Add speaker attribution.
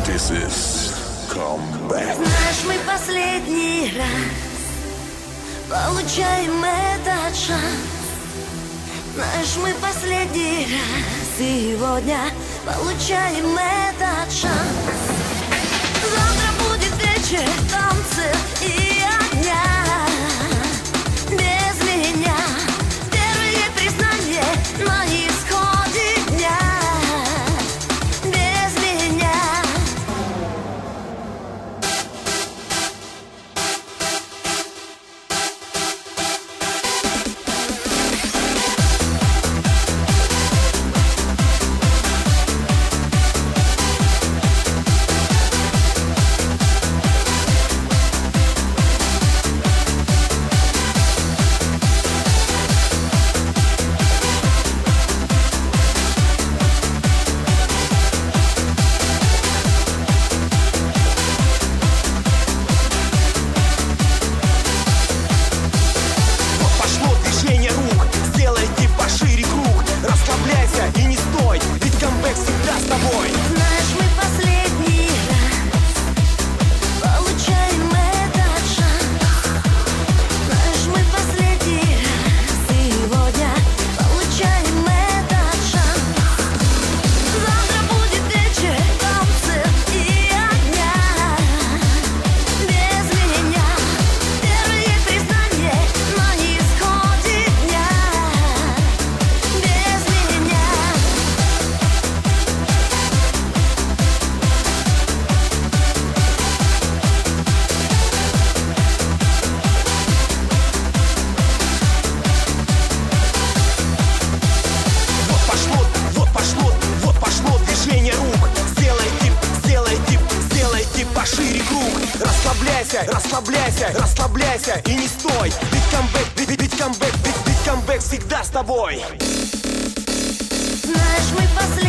Speaker 1: This is comeback.
Speaker 2: Знаешь, мы последний раз получаем этот шанс. Знаешь, мы последний раз сегодня получаем этот шанс. Завтра будет вечер танцев и огня. Без меня первые признания на исходе дня. Без меня.
Speaker 3: Расслабляйся, расслабляйся и не стой. Ведь камбэк всегда с тобой.
Speaker 2: Знаешь, мы последний.